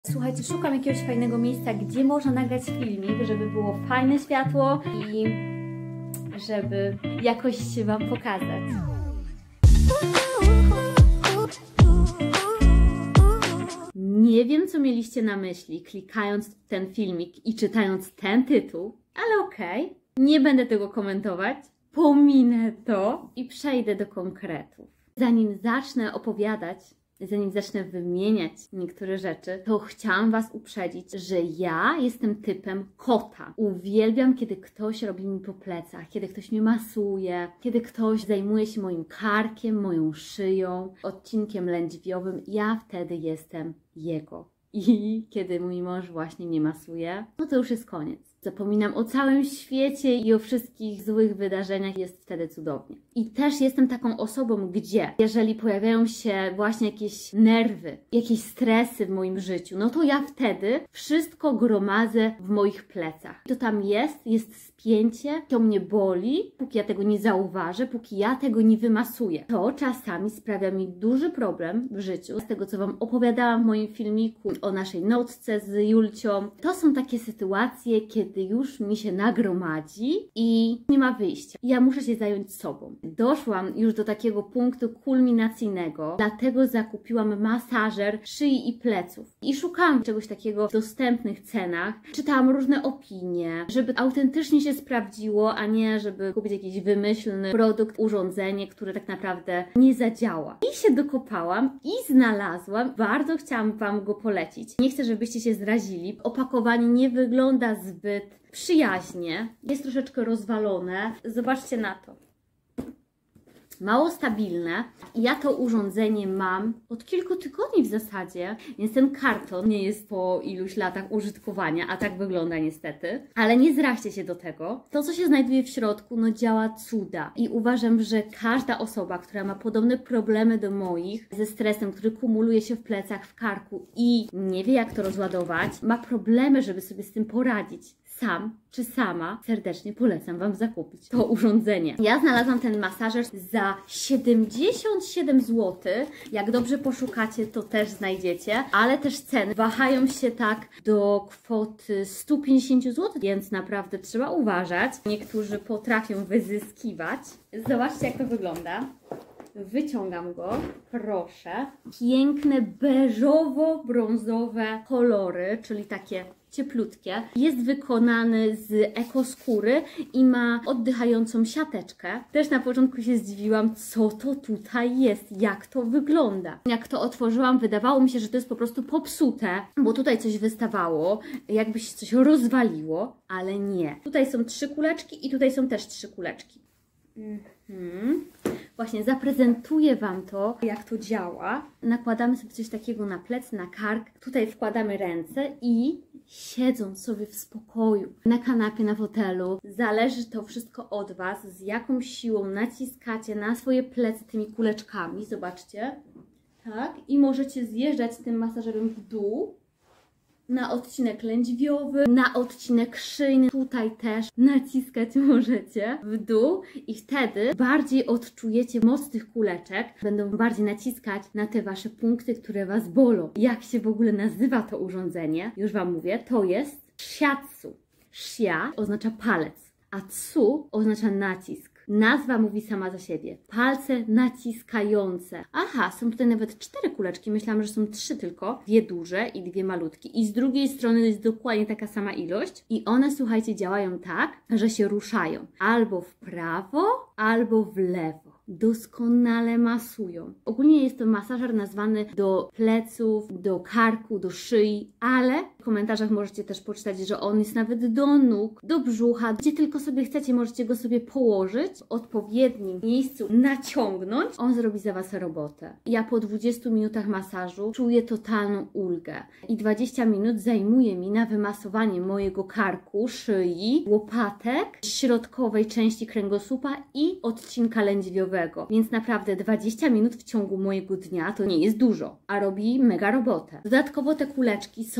Słuchajcie, szukam jakiegoś fajnego miejsca, gdzie można nagrać filmik, żeby było fajne światło i żeby jakoś się Wam pokazać. Nie wiem, co mieliście na myśli, klikając w ten filmik i czytając ten tytuł, ale okej, nie będę tego komentować, pominę to i przejdę do konkretów. Zanim zacznę opowiadać, zanim zacznę wymieniać niektóre rzeczy, to chciałam Was uprzedzić, że ja jestem typem kota. Uwielbiam, kiedy ktoś robi mi po plecach, kiedy ktoś mnie masuje, kiedy ktoś zajmuje się moim karkiem, moją szyją, odcinkiem lędźwiowym. Ja wtedy jestem jego. I kiedy mój mąż właśnie mnie masuje, no to już jest koniec. Zapominam o całym świecie i o wszystkich złych wydarzeniach, jest wtedy cudownie. I też jestem taką osobą, gdzie jeżeli pojawiają się właśnie jakieś nerwy, jakieś stresy w moim życiu, no to ja wtedy wszystko gromadzę w moich plecach. To tam jest spięcie, to mnie boli, póki ja tego nie zauważę, póki ja tego nie wymasuję. To czasami sprawia mi duży problem w życiu. Z tego, co Wam opowiadałam w moim filmiku o naszej nocce z Julcią, to są takie sytuacje, kiedy już mi się nagromadzi i nie ma wyjścia. Ja muszę się zająć sobą. Doszłam już do takiego punktu kulminacyjnego, dlatego zakupiłam masażer szyi i pleców. I szukałam czegoś takiego w dostępnych cenach. Czytałam różne opinie, żeby autentycznie się sprawdziło, a nie żeby kupić jakiś wymyślny produkt, urządzenie, które tak naprawdę nie zadziała. I się dokopałam i znalazłam. Bardzo chciałam Wam go polecić. Nie chcę, żebyście się zrazili. Opakowanie nie wygląda zbyt przyjaźnie. Jest troszeczkę rozwalone. Zobaczcie na to. Mało stabilne. I ja to urządzenie mam od kilku tygodni w zasadzie, więc ten karton nie jest po iluś latach użytkowania, a tak wygląda niestety. Ale nie zraźcie się do tego. To, co się znajduje w środku, no działa cuda. I uważam, że każda osoba, która ma podobne problemy do moich, ze stresem, który kumuluje się w plecach, w karku i nie wie, jak to rozładować, ma problemy, żeby sobie z tym poradzić. Sam czy sama, serdecznie polecam Wam zakupić to urządzenie. Ja znalazłam ten masażer za 77 zł. Jak dobrze poszukacie, to też znajdziecie, ale też ceny wahają się tak do kwoty 150 zł, więc naprawdę trzeba uważać. Niektórzy potrafią wyzyskiwać. Zobaczcie, jak to wygląda. Wyciągam go, proszę. Piękne beżowo-brązowe kolory, czyli takie cieplutkie. Jest wykonany z ekoskóry i ma oddychającą siateczkę. Też na początku się zdziwiłam, co to tutaj jest, jak to wygląda. Jak to otworzyłam, wydawało mi się, że to jest po prostu popsute, bo tutaj coś wystawało, jakby się coś rozwaliło, ale nie. Tutaj są 3 kuleczki i tutaj są też 3 kuleczki. Właśnie zaprezentuję Wam to, jak to działa. Nakładamy sobie coś takiego na plecy, na kark. Tutaj wkładamy ręce i siedząc sobie w spokoju na kanapie, na fotelu, zależy to wszystko od Was, z jaką siłą naciskacie na swoje plecy tymi kuleczkami. Zobaczcie. Tak. I możecie zjeżdżać tym masażerem w dół. Na odcinek lędźwiowy, na odcinek szyjny, tutaj też naciskać możecie w dół i wtedy bardziej odczujecie moc tych kuleczek, będą bardziej naciskać na te Wasze punkty, które Was bolą. Jak się w ogóle nazywa to urządzenie? Już Wam mówię, to jest shiatsu. Shia oznacza palec, a tsu oznacza nacisk. Nazwa mówi sama za siebie. Palce naciskające. Aha, są tutaj nawet 4 kuleczki. Myślałam, że są 3 tylko. 2 duże i 2 malutkie. I z drugiej strony jest dokładnie taka sama ilość. I one, słuchajcie, działają tak, że się ruszają. Albo w prawo, albo w lewo. Doskonale masują. Ogólnie jest to masażer nazwany do pleców, do karku, do szyi, ale w komentarzach możecie też poczytać, że on jest nawet do nóg, do brzucha, gdzie tylko sobie chcecie, możecie go sobie położyć, w odpowiednim miejscu naciągnąć, on zrobi za Was robotę. Ja po 20 minutach masażu czuję totalną ulgę i 20 minut zajmuje mi na wymasowanie mojego karku, szyi, łopatek, środkowej części kręgosłupa i odcinka lędźwiowego. Więc naprawdę 20 minut w ciągu mojego dnia to nie jest dużo, a robi mega robotę. Dodatkowo te kuleczki są pod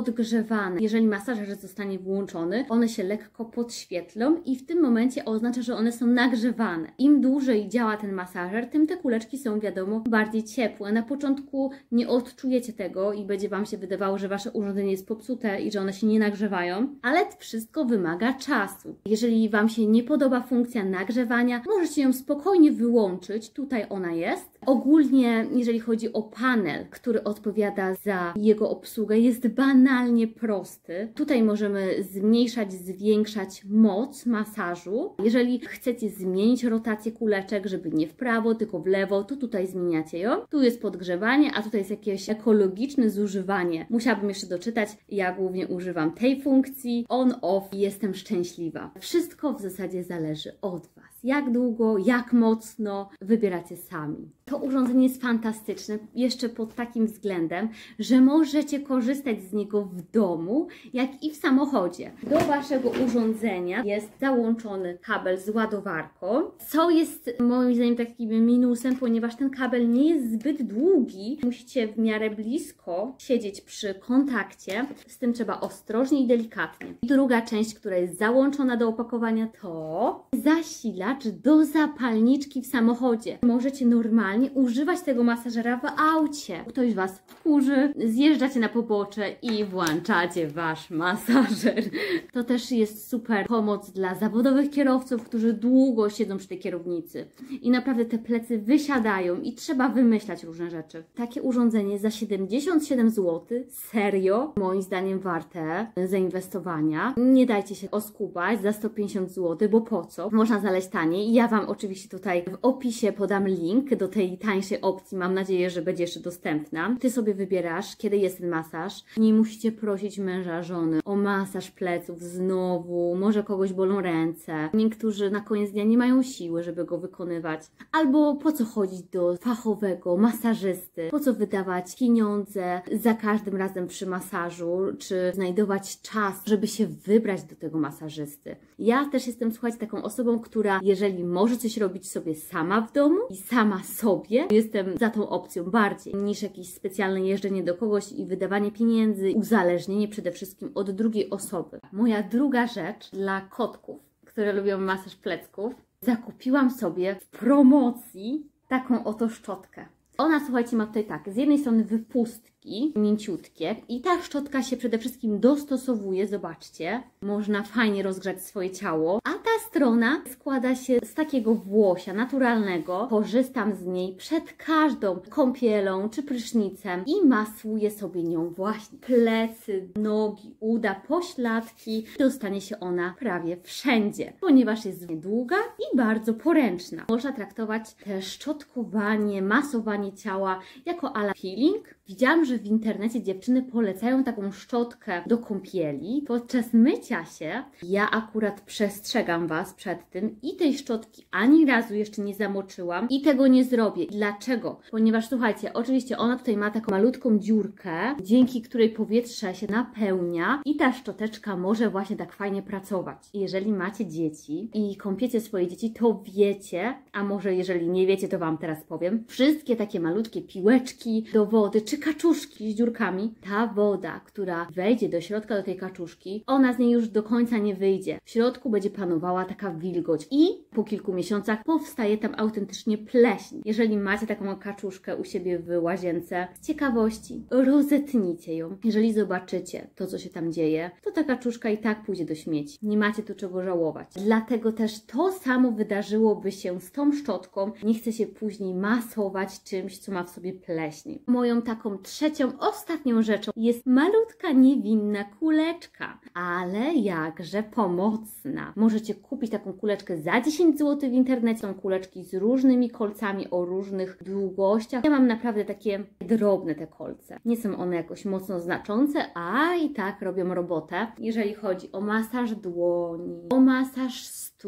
podgrzewane. Jeżeli masażer zostanie włączony, one się lekko podświetlą i w tym momencie oznacza, że one są nagrzewane. Im dłużej działa ten masażer, tym te kuleczki są, wiadomo, bardziej ciepłe. Na początku nie odczujecie tego i będzie Wam się wydawało, że Wasze urządzenie jest popsute i że one się nie nagrzewają, ale wszystko wymaga czasu. Jeżeli Wam się nie podoba funkcja nagrzewania, możecie ją spokojnie wyłączyć. Tutaj ona jest. Ogólnie, jeżeli chodzi o panel, który odpowiada za jego obsługę, jest banalnie prosty. Tutaj możemy zmniejszać, zwiększać moc masażu. Jeżeli chcecie zmienić rotację kuleczek, żeby nie w prawo, tylko w lewo, to tutaj zmieniacie ją. Tu jest podgrzewanie, a tutaj jest jakieś ekologiczne zużywanie. Musiałabym jeszcze doczytać. Ja głównie używam tej funkcji. On-off i jestem szczęśliwa. Wszystko w zasadzie zależy od Was. Jak długo, jak mocno wybieracie sami. To urządzenie jest fantastyczne jeszcze pod takim względem, że możecie korzystać z niego w domu, jak i w samochodzie. Do Waszego urządzenia jest załączony kabel z ładowarką, co jest moim zdaniem takim minusem, ponieważ ten kabel nie jest zbyt długi. Musicie w miarę blisko siedzieć przy kontakcie, z tym trzeba ostrożnie i delikatnie. I druga część, która jest załączona do opakowania, to zasilacz do zapalniczki w samochodzie. Możecie normalnie używać tego masażera w aucie. Ktoś Was wkurzy, zjeżdżacie na pobocze i włączacie Wasz masażer. To też jest super pomoc dla zawodowych kierowców, którzy długo siedzą przy tej kierownicy i naprawdę te plecy wysiadają i trzeba wymyślać różne rzeczy. Takie urządzenie za 77 zł, serio, moim zdaniem warte zainwestowania. Nie dajcie się oskubać za 150 zł, bo po co? Można znaleźć taniej. Ja Wam oczywiście tutaj w opisie podam link do tej tańszej opcji. Mam nadzieję, że będzie jeszcze dostępna. Ty sobie wybierasz, kiedy jest ten masaż. Nie musicie prosić męża, żony o masaż pleców znowu. Może kogoś bolą ręce. Niektórzy na koniec dnia nie mają siły, żeby go wykonywać. Albo po co chodzić do fachowego masażysty? Po co wydawać pieniądze za każdym razem przy masażu? Czy znajdować czas, żeby się wybrać do tego masażysty? Ja też jestem, słuchajcie, taką osobą, która jeżeli może coś robić sobie sama w domu i sama sobie, jestem za tą opcją bardziej niż jakieś specjalne jeżdżenie do kogoś i wydawanie pieniędzy, uzależnienie przede wszystkim od drugiej osoby. Moja druga rzecz dla kotków, które lubią masaż plecków, zakupiłam sobie w promocji taką oto szczotkę. Ona, słuchajcie, ma tutaj tak, z jednej strony wypustki mięciutkie i ta szczotka się przede wszystkim dostosowuje, zobaczcie, można fajnie rozgrzać swoje ciało, a ta strona składa się z takiego włosia naturalnego. Korzystam z niej przed każdą kąpielą czy prysznicem i masłuję sobie nią właśnie plecy, nogi, uda, pośladki. Dostanie się ona prawie wszędzie, ponieważ jest długa i bardzo poręczna. Można traktować też szczotkowanie, masowanie ciała jako ala peeling. Widziałam, że w internecie dziewczyny polecają taką szczotkę do kąpieli podczas mycia się. Ja akurat przestrzegam Was przed tym i tej szczotki ani razu jeszcze nie zamoczyłam i tego nie zrobię. Dlaczego? Ponieważ słuchajcie, oczywiście ona tutaj ma taką malutką dziurkę, dzięki której powietrze się napełnia i ta szczoteczka może właśnie tak fajnie pracować. Jeżeli macie dzieci i kąpiecie swoje dzieci, to wiecie, a może jeżeli nie wiecie, to Wam teraz powiem, wszystkie takie malutkie piłeczki do wody czy kaczuszki z dziurkami, ta woda, która wejdzie do środka do tej kaczuszki, ona z niej już do końca nie wyjdzie. W środku będzie panowała taka wilgoć i po kilku miesiącach powstaje tam autentycznie pleśń. Jeżeli macie taką kaczuszkę u siebie w łazience, z ciekawości rozetnijcie ją. Jeżeli zobaczycie to, co się tam dzieje, to ta kaczuszka i tak pójdzie do śmieci. Nie macie tu czego żałować. Dlatego też to samo wydarzyłoby się z tą szczotką. Nie chcę się później masować czymś, co ma w sobie pleśń. Moją taką trzecią, ostatnią rzeczą jest malutka, niewinna kuleczka, ale jakże pomocna. Możecie kupić taką kuleczkę za 10 zł w internecie. Są kuleczki z różnymi kolcami o różnych długościach. Ja mam naprawdę takie drobne te kolce. Nie są one jakoś mocno znaczące, a i tak robią robotę. Jeżeli chodzi o masaż dłoni, o masaż stóp,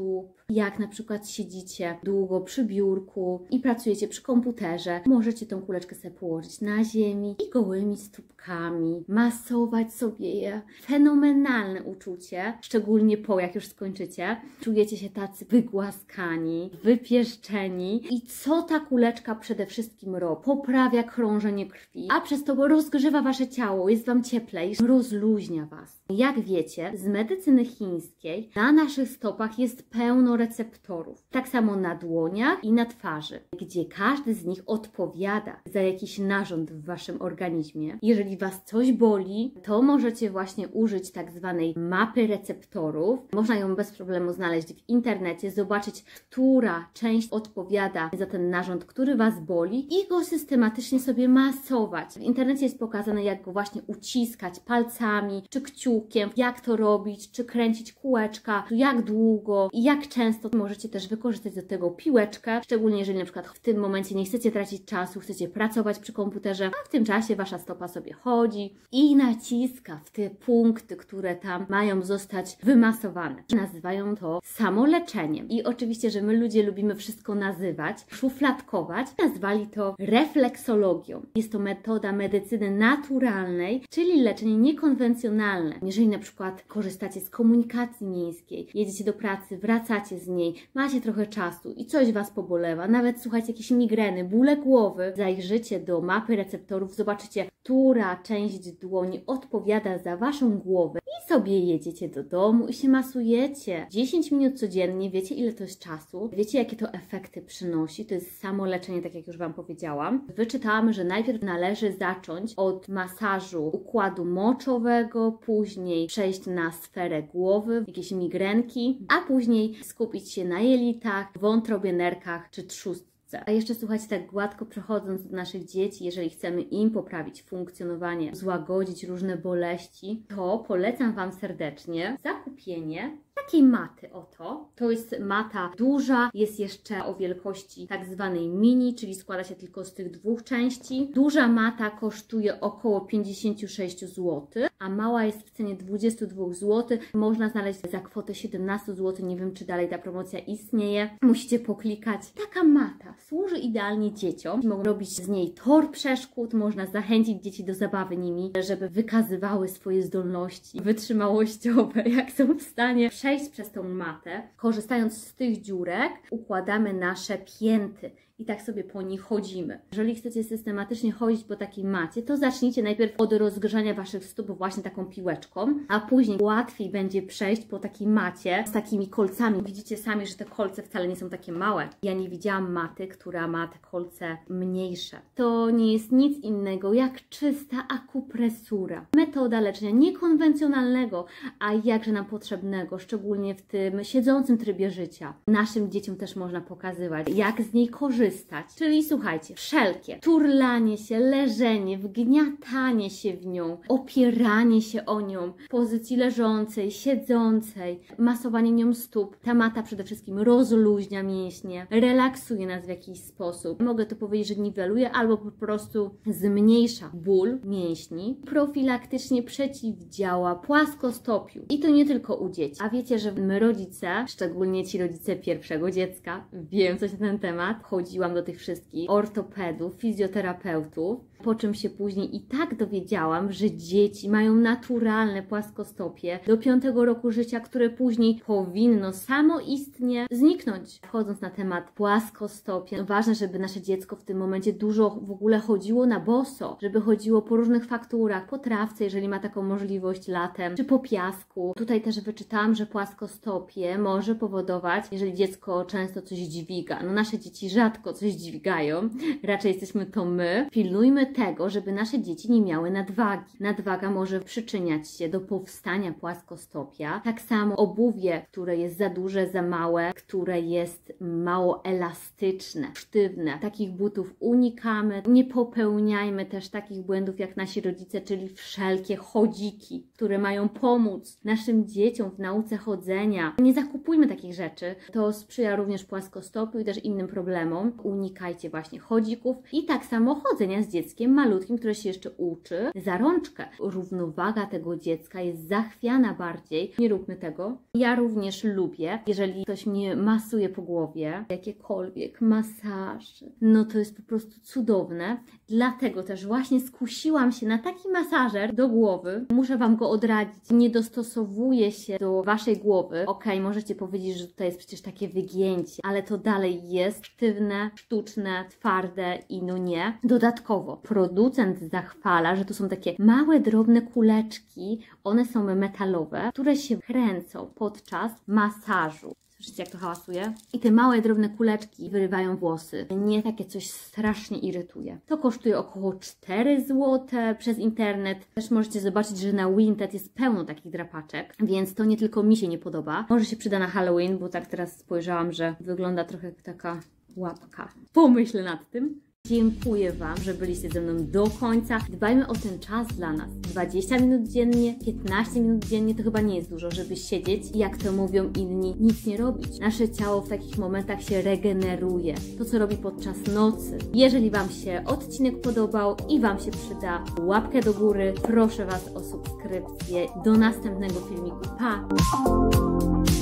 Jak na przykład siedzicie długo przy biurku i pracujecie przy komputerze, możecie tą kuleczkę sobie położyć na ziemi i gołymi stópkami masować sobie je. Fenomenalne uczucie, szczególnie jak już skończycie. Czujecie się tacy wygłaskani, wypieszczeni. I co ta kuleczka przede wszystkim robi? Poprawia krążenie krwi, a przez to rozgrzewa wasze ciało, jest wam cieplej, rozluźnia was. Jak wiecie, z medycyny chińskiej na naszych stopach jest pełno receptorów. Tak samo na dłoniach i na twarzy, gdzie każdy z nich odpowiada za jakiś narząd w waszym organizmie. Jeżeli was coś boli, to możecie właśnie użyć tak zwanej mapy receptorów. Można ją bez problemu znaleźć w internecie, zobaczyć, która część odpowiada za ten narząd, który was boli i go systematycznie sobie masować. W internecie jest pokazane, jak go właśnie uciskać palcami czy kciukiem, jak to robić, czy kręcić kółeczka, jak długo i jak często. Możecie też wykorzystać do tego piłeczkę, szczególnie jeżeli na przykład w tym momencie nie chcecie tracić czasu, chcecie pracować przy komputerze, a w tym czasie wasza stopa sobie chodzi i naciska w te punkty, które tam mają zostać wymasowane. Nazywają to samoleczeniem. I oczywiście, że my ludzie lubimy wszystko nazywać, szufladkować. Nazwali to refleksologią. Jest to metoda medycyny naturalnej, czyli leczenie niekonwencjonalne. Jeżeli na przykład korzystacie z komunikacji miejskiej, jedziecie do pracy, wracacie z niej, macie trochę czasu i coś was pobolewa, nawet słuchajcie jakieś migreny, bóle głowy, zajrzycie do mapy receptorów, zobaczycie, która część dłoni odpowiada za waszą głowę i sobie jedziecie do domu i się masujecie. 10 minut codziennie, wiecie ile to jest czasu, wiecie jakie to efekty przynosi, to jest samo leczenie, tak jak już wam powiedziałam. Wyczytałam, że najpierw należy zacząć od masażu układu moczowego, później przejść na sferę głowy, jakieś migrenki, a później skupić się na jelitach, wątrobie, nerkach czy trzustce. A jeszcze słuchajcie, tak gładko przechodząc do naszych dzieci, jeżeli chcemy im poprawić funkcjonowanie, złagodzić różne boleści, to polecam wam serdecznie zakupienie takiej maty oto. To jest mata duża, jest jeszcze o wielkości tak zwanej mini, czyli składa się tylko z tych dwóch części. Duża mata kosztuje około 56 zł, a mała jest w cenie 22 zł. Można znaleźć za kwotę 17 zł. Nie wiem, czy dalej ta promocja istnieje. Musicie poklikać. Taka mata służy idealnie dzieciom. Mogą robić z niej tor przeszkód, można zachęcić dzieci do zabawy nimi, żeby wykazywały swoje zdolności wytrzymałościowe, jak są w stanie przejść przez tą matę. Korzystając z tych dziurek, układamy nasze pięty i tak sobie po nich chodzimy. Jeżeli chcecie systematycznie chodzić po takiej macie, to zacznijcie najpierw od rozgrzania waszych stóp właśnie taką piłeczką, a później łatwiej będzie przejść po takiej macie z takimi kolcami. Widzicie sami, że te kolce wcale nie są takie małe. Ja nie widziałam maty, która ma te kolce mniejsze. To nie jest nic innego jak czysta akupresura. Metoda leczenia niekonwencjonalnego, a jakże nam potrzebnego, szczególnie w tym siedzącym trybie życia. Naszym dzieciom też można pokazywać, jak z niej korzystać. Czyli słuchajcie, wszelkie turlanie się, leżenie, wgniatanie się w nią, opieranie się o nią w pozycji leżącej, siedzącej, masowanie nią stóp. Ta mata przede wszystkim rozluźnia mięśnie, relaksuje nas w jakiś sposób. Mogę to powiedzieć, że niweluje albo po prostu zmniejsza ból mięśni. Profilaktycznie przeciwdziała płaskostopiu. I to nie tylko u dzieci. A wiecie, że my rodzice, szczególnie ci rodzice pierwszego dziecka, wiem coś na ten temat, chodziłam do tych wszystkich ortopedów, fizjoterapeutów, po czym się później i tak dowiedziałam, że dzieci mają naturalne płaskostopie do 5 roku życia, które później powinno samoistnie zniknąć. Wchodząc na temat płaskostopia, ważne, żeby nasze dziecko w tym momencie dużo w ogóle chodziło na boso, żeby chodziło po różnych fakturach, po trawce, jeżeli ma taką możliwość latem, czy po piasku. Tutaj też wyczytałam, że płaskostopie może powodować, jeżeli dziecko często coś dźwiga. No nasze dzieci rzadko coś dźwigają, raczej jesteśmy to my. Pilnujmy tego, żeby nasze dzieci nie miały nadwagi. Nadwaga może przyczyniać się do powstania płaskostopia. Tak samo obuwie, które jest za duże, za małe, które jest mało elastyczne, sztywne. Takich butów unikamy. Nie popełniajmy też takich błędów jak nasi rodzice, czyli wszelkie chodziki, które mają pomóc naszym dzieciom w nauce chodzenia. Nie zakupujmy takich rzeczy. To sprzyja również płaskostopiu i też innym problemom. Unikajcie właśnie chodzików i tak samo chodzenia z dzieckiem dzieckiem malutkim, które się jeszcze uczy, za rączkę. Równowaga tego dziecka jest zachwiana bardziej. Nie róbmy tego. Ja również lubię, jeżeli ktoś mnie masuje po głowie, jakiekolwiek masaże, no to jest po prostu cudowne. Dlatego też właśnie skusiłam się na taki masażer do głowy. Muszę Wam go odradzić. Nie dostosowuje się do Waszej głowy. Okej, możecie powiedzieć, że tutaj jest przecież takie wygięcie, ale to dalej jest sztywne, sztuczne, twarde i no nie. Dodatkowo producent zachwala, że to są takie małe, drobne kuleczki. One są metalowe, które się kręcą podczas masażu. Słyszycie, jak to hałasuje? I te małe, drobne kuleczki wyrywają włosy. Nie takie coś strasznie irytuje. To kosztuje około 4 zł przez internet. Też możecie zobaczyć, że na Vinted jest pełno takich drapaczek, więc to nie tylko mi się nie podoba. Może się przyda na Halloween, bo tak teraz spojrzałam, że wygląda trochę jak taka łapka. Pomyśl nad tym. Dziękuję Wam, że byliście ze mną do końca. Dbajmy o ten czas dla nas. 20 minut dziennie, 15 minut dziennie to chyba nie jest dużo, żeby siedzieć i jak to mówią inni, nic nie robić. Nasze ciało w takich momentach się regeneruje. To, co robi podczas nocy. Jeżeli Wam się odcinek podobał i Wam się przyda, łapkę do góry. Proszę Was o subskrypcję. Do następnego filmiku. Pa!